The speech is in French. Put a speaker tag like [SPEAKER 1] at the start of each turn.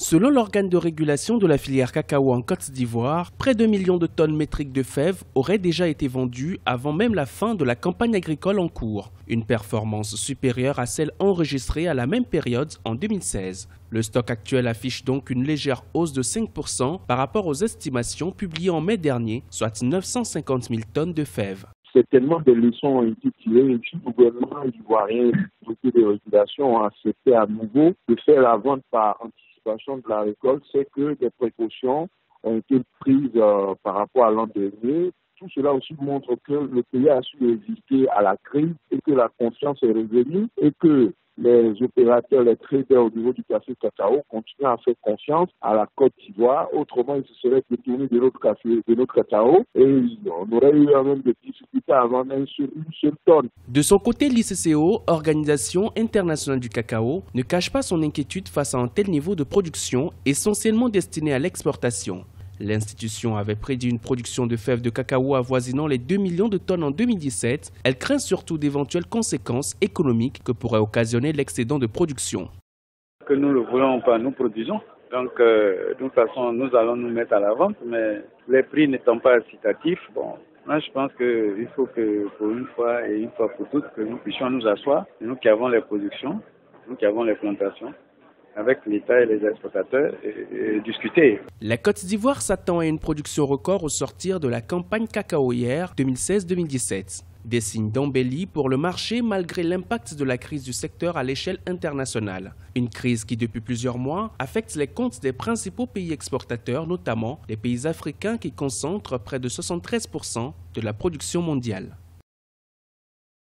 [SPEAKER 1] Selon l'organe de régulation de la filière cacao en Côte d'Ivoire, près de 1 million de tonnes métriques de fèves auraient déjà été vendues avant même la fin de la campagne agricole en cours, une performance supérieure à celle enregistrée à la même période en 2016. Le stock actuel affiche donc une légère hausse de 5% par rapport aux estimations publiées en mai dernier, soit 950 000 tonnes de fèves.
[SPEAKER 2] Certainement des leçons ont été tirées et puis le gouvernement ivoirien de régulation a accepté à nouveau de faire la vente par anticipation de la récolte. C'est que des précautions ont été prises par rapport à l'an dernier. Tout cela aussi montre que le pays a su résister à la crise et que la confiance est revenue et que les opérateurs, les traders au niveau du café cacao continuent à faire confiance à la Côte d'Ivoire. Autrement, ils se seraient détournés de notre café, de notre cacao et on aurait eu même des difficultés à vendre une seule tonne.
[SPEAKER 1] De son côté, l'ICCO, Organisation internationale du cacao, ne cache pas son inquiétude face à un tel niveau de production essentiellement destiné à l'exportation. L'institution avait prédit une production de fèves de cacao avoisinant les 2 millions de tonnes en 2017. Elle craint surtout d'éventuelles conséquences économiques que pourrait occasionner l'excédent de production.
[SPEAKER 3] Que nous le voulons pas, nous produisons. Donc, de toute façon, nous allons nous mettre à la vente, mais les prix n'étant pas incitatifs, moi je pense qu'il faut que pour une fois et une fois pour toutes, que nous puissions nous asseoir, nous qui avons les productions, nous qui avons les plantations, avec l'État et les exportateurs et discuter.
[SPEAKER 1] La Côte d'Ivoire s'attend à une production record au sortir de la campagne cacaoyère 2016-2017. Des signes d'embellie pour le marché malgré l'impact de la crise du secteur à l'échelle internationale. Une crise qui depuis plusieurs mois affecte les comptes des principaux pays exportateurs, notamment les pays africains qui concentrent près de 73% de la production mondiale.